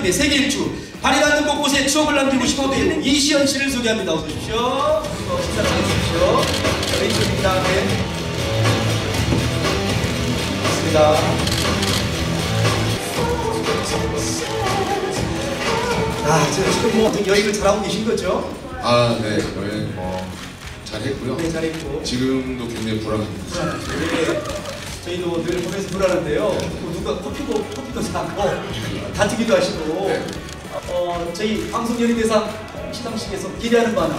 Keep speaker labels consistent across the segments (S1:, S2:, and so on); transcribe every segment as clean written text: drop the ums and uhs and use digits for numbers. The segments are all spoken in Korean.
S1: 김에 세계 일주 발휘받는 곳곳에 추억을 남기고 싶어 배우 이시연 씨를 소개합니다. 어서 오십시오. 식사를 하십시오. 레이첼입니다. 네. 반갑습니다. 지금 뭐 여행을 잘하고 계신 거죠?
S2: 네, 여행 잘했고요.
S1: 네, 잘했고.
S2: 지금도 굉장히 불안합니다.
S1: 네, 저희도 늘 보면서 불안한데요. 누가 커피도 사고 다투기도 하시고.
S2: 네.
S1: 저희 방송 연예대상 시상식에서 기대하는 바나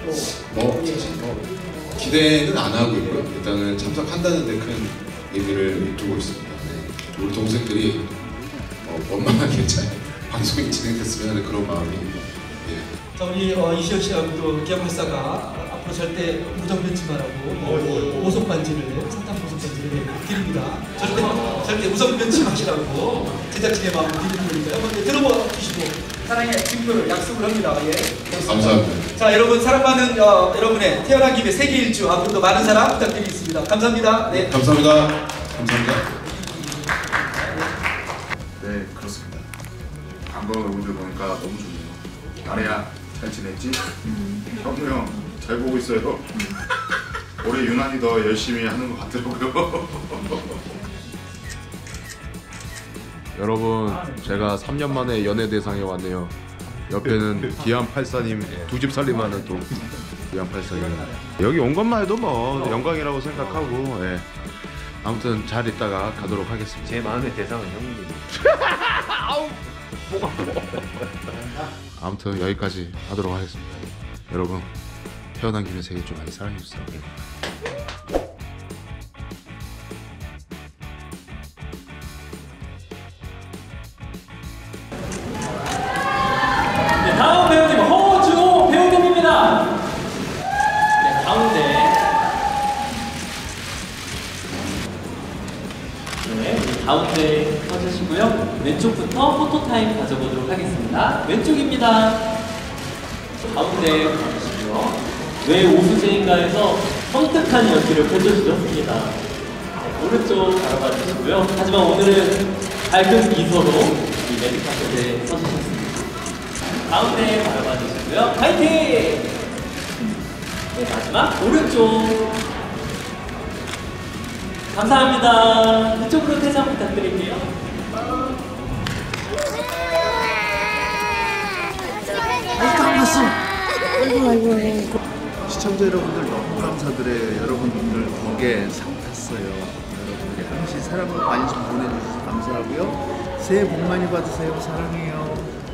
S2: 기대는 안 하고 있고요. 일단은 참석한다는 데 큰 의미를 두고 있습니다. 네. 우리 동생들이 원만하게 잘 방송이 진행됐으면 하는 그런 마음이. 예.
S1: 자, 우리 이시연 씨하고도 기합팔사가 앞으로 절대 무정 변치 말라고 보석 반지를 사탕 보석 반지를 드립니다. 절대 무정 변치 마시라고 제작진의 마음을 드리는 거니까요. 한번 들어봐 주시고 사랑의 증거를 약속을 합니다. 예.
S2: 감사합니다.
S1: 자, 여러분 사랑받는 여러분의 태어난 김에 세계 일주 앞으로도 많은 사랑 부탁드리겠습니다. 감사합니다. 네.
S2: 감사합니다. 감사합니다.
S3: 네, 그렇습니다. 반가운 여러분들 보니까 너무 좋네요. 나래야 잘 지냈지? 형우 형 잘 보고 있어요. 올해 유난히 더 열심히 하는 것 같더라고요.
S4: 여러분, 제가 3년 만에 연예대상에 왔네요. 옆에는 기안84님 두 집 살림하는 또 기안84님. 여기 온 것만 해도 뭐 영광이라고 생각하고, 예. 아무튼 잘 있다가 가도록 하겠습니다.
S5: 제 마음의 대상은 형님.
S4: 아우, 목 아파. 아무튼 여기까지 하도록 하겠습니다. 여러분, 태어난 김에 세계 좀 많이 사랑해주세요.
S5: 네, 다음 배우님 허주호 배우님입니다. 네, 가운데. 네, 가운데 서주시고요. 왼쪽부터 포토타임 가져보도록 하겠습니다. 왼쪽입니다. 가운데 가주시고요. 왜 오수재인가에서 성특한 연기를 펼쳐주셨습니다. 네, 오른쪽 바라봐 주시고요. 하지만 오늘은 밝은 미소로 이 레드카펫에 서주셨습니다. 가운데 바라봐 주시고요. 파이팅! 네, 마지막 오른쪽. 감사합니다. 이쪽으로 퇴장 부탁드릴게요.
S6: 아이고. 시청자 여러분들 너무 감사드려요. 여러분들 덕에 상 탔어요. 여러분들이 항시 사랑과 관심 보내주셔서 감사하고요. 새해 복 많이 받으세요. 사랑해요.